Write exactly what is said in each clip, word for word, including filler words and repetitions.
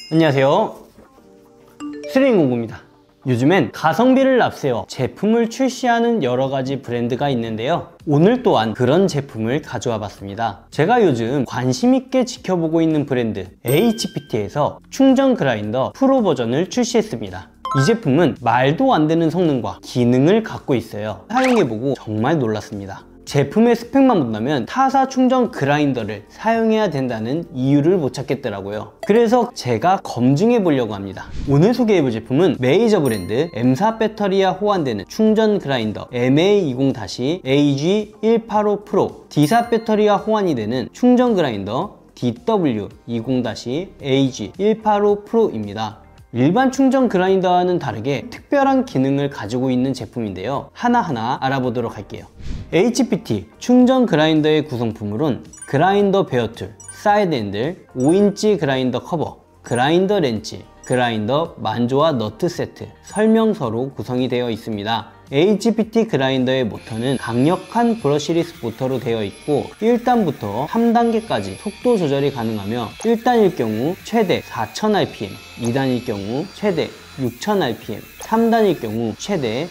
안녕하세요, 스링공구입니다. 요즘엔 가성비를 앞세워 제품을 출시하는 여러가지 브랜드가 있는데요, 오늘 또한 그런 제품을 가져와 봤습니다. 제가 요즘 관심 있게 지켜보고 있는 브랜드 에이치피티에서 충전 그라인더 프로 버전을 출시했습니다. 이 제품은 말도 안 되는 성능과 기능을 갖고 있어요. 사용해보고 정말 놀랐습니다. 제품의 스펙만 본다면 타사 충전 그라인더를 사용해야 된다는 이유를 못 찾겠더라고요. 그래서 제가 검증해 보려고 합니다. 오늘 소개해볼 제품은 메이저 브랜드 M사 배터리와 호환되는 충전 그라인더 엠에이 이십 에이지 백팔십오 프로, D사 배터리와 호환이 되는 충전 그라인더 디더블유 이십 에이지 백팔십오 프로입니다. 일반 충전 그라인더와는 다르게 특별한 기능을 가지고 있는 제품인데요, 하나하나 알아보도록 할게요. 에이치피티 충전 그라인더의 구성품으로는 그라인더 베어툴, 사이드 핸들, 오 인치 그라인더 커버, 그라인더 렌치, 그라인더 만조와 너트 세트, 설명서로 구성이 되어 있습니다. 에이치피티 그라인더의 모터는 강력한 브러시리스 모터로 되어 있고 일 단부터 삼 단계까지 속도 조절이 가능하며 일 단일 경우 최대 사천 알피엠, 이 단일 경우 최대 육천 알피엠, 삼 단일 경우 최대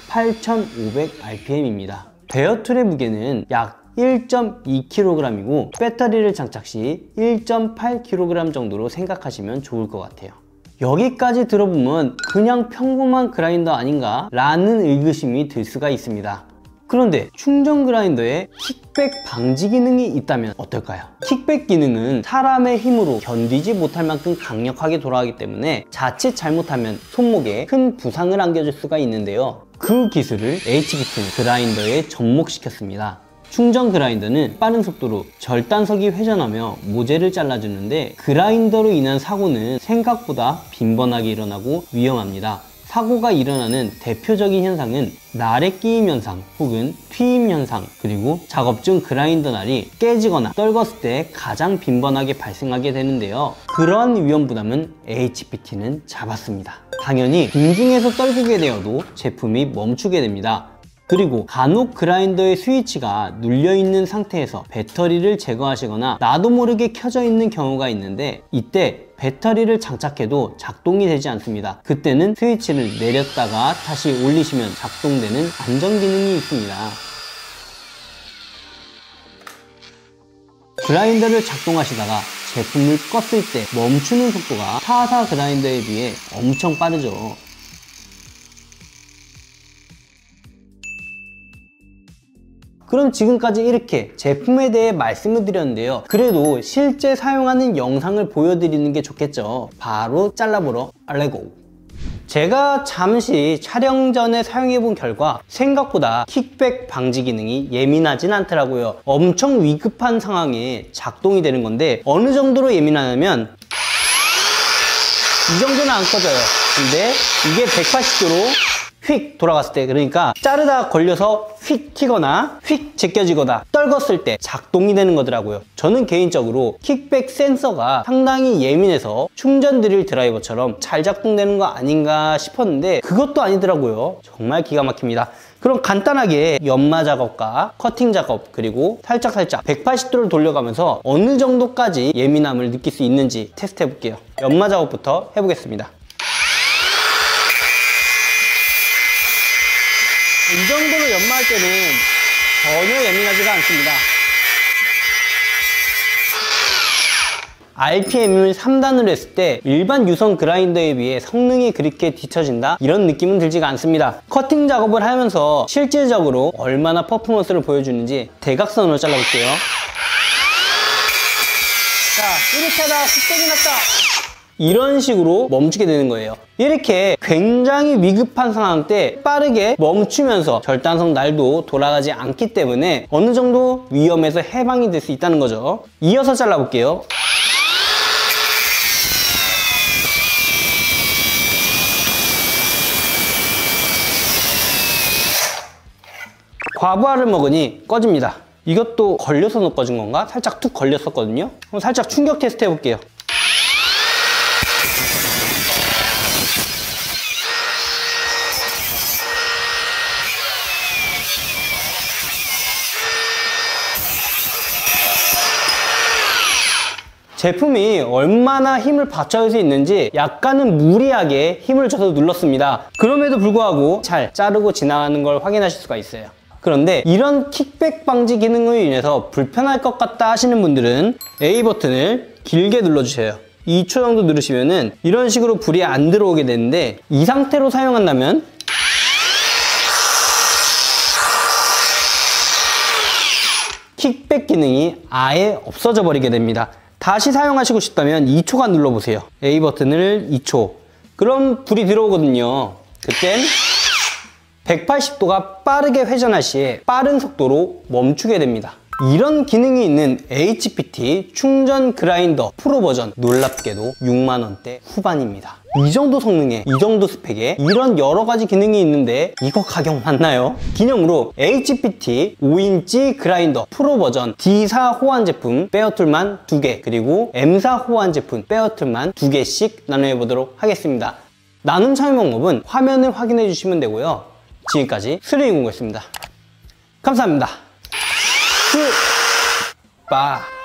팔천오백 알피엠입니다. 베어툴의 무게는 약 일 점 이 킬로그램이고 배터리를 장착 시 일 점 팔 킬로그램 정도로 생각하시면 좋을 것 같아요. 여기까지 들어보면 그냥 평범한 그라인더 아닌가 라는 의구심이 들 수가 있습니다. 그런데 충전 그라인더에 킥백 방지 기능이 있다면 어떨까요? 킥백 기능은 사람의 힘으로 견디지 못할 만큼 강력하게 돌아가기 때문에 자칫 잘못하면 손목에 큰 부상을 안겨줄 수가 있는데요, 그 기술을 에이치피티는 그라인더에 접목시켰습니다. 충전 그라인더는 빠른 속도로 절단석이 회전하며 모재를 잘라주는데 그라인더로 인한 사고는 생각보다 빈번하게 일어나고 위험합니다. 사고가 일어나는 대표적인 현상은 날의 끼임 현상 혹은 튀임 현상, 그리고 작업 중 그라인더 날이 깨지거나 떨궜을 때 가장 빈번하게 발생하게 되는데요, 그러한 위험 부담은 에이치피티는 잡았습니다. 당연히 공중에서 떨구게 되어도 제품이 멈추게 됩니다. 그리고 간혹 그라인더의 스위치가 눌려있는 상태에서 배터리를 제거하시거나 나도 모르게 켜져 있는 경우가 있는데 이때 배터리를 장착해도 작동이 되지 않습니다. 그때는 스위치를 내렸다가 다시 올리시면 작동되는 안전 기능이 있습니다. 그라인더를 작동하시다가 제품을 껐을 때 멈추는 속도가 타사 그라인더에 비해 엄청 빠르죠. 그럼 지금까지 이렇게 제품에 대해 말씀을 드렸는데요, 그래도 실제 사용하는 영상을 보여드리는 게 좋겠죠. 바로 잘라보러 알레고. 제가 잠시 촬영 전에 사용해본 결과 생각보다 킥백 방지 기능이 예민하진 않더라고요. 엄청 위급한 상황에 작동이 되는 건데 어느 정도로 예민하냐면 이 정도는 안 꺼져요. 근데 이게 백팔십 도로 휙 돌아갔을 때, 그러니까 자르다 걸려서 휙 튀거나 휙 제껴지거나 떨궜을 때 작동이 되는 거더라고요. 저는 개인적으로 킥백 센서가 상당히 예민해서 충전 드릴 드라이버처럼 잘 작동되는 거 아닌가 싶었는데 그것도 아니더라고요. 정말 기가 막힙니다. 그럼 간단하게 연마 작업과 커팅 작업, 그리고 살짝살짝 백팔십 도를 돌려가면서 어느 정도까지 예민함을 느낄 수 있는지 테스트 해볼게요. 연마 작업부터 해보겠습니다. 이 정도로 연마할 때는 전혀 예민하지가 않습니다. 알피엠을 삼 단으로 했을 때 일반 유선 그라인더에 비해 성능이 그렇게 뒤처진다? 이런 느낌은 들지가 않습니다. 커팅 작업을 하면서 실질적으로 얼마나 퍼포먼스를 보여주는지 대각선으로 잘라볼게요. 자, 이렇게 하다가 흑백이 났다! 이런 식으로 멈추게 되는 거예요. 이렇게 굉장히 위급한 상황 때 빠르게 멈추면서 절단석 날도 돌아가지 않기 때문에 어느 정도 위험에서 해방이 될 수 있다는 거죠. 이어서 잘라볼게요. 과부하를 먹으니 꺼집니다. 이것도 걸려서 못 꺼진 건가? 살짝 툭 걸렸었거든요. 그럼 살짝 충격 테스트 해볼게요. 제품이 얼마나 힘을 받쳐줄 수 있는지 약간은 무리하게 힘을 줘서 눌렀습니다. 그럼에도 불구하고 잘 자르고 지나가는 걸 확인하실 수가 있어요. 그런데 이런 킥백 방지 기능으로 인해서 불편할 것 같다 하시는 분들은 A 버튼을 길게 눌러주세요. 이 초 정도 누르시면은 이런 식으로 불이 안 들어오게 되는데, 이 상태로 사용한다면 킥백 기능이 아예 없어져 버리게 됩니다. 다시 사용하시고 싶다면 이 초간 눌러보세요. A 버튼을 이 초. 그럼 불이 들어오거든요. 그땐 백팔십 도가 빠르게 회전할 시에 빠른 속도로 멈추게 됩니다. 이런 기능이 있는 에이치피티 충전 그라인더 프로 버전, 놀랍게도 육만 원대 후반입니다. 이 정도 성능에, 이 정도 스펙에 이런 여러 가지 기능이 있는데 이거 가격 맞나요? 기념으로 에이치피티 오 인치 그라인더 프로 버전 디 사 호환 제품 페어툴만 두 개, 그리고 엠 사 호환 제품 페어툴만 두 개씩 나눠보도록 하겠습니다. 나눔 참여 방법은 화면을 확인해 주시면 되고요. 지금까지 수리공구였습니다. 감사합니다. 빠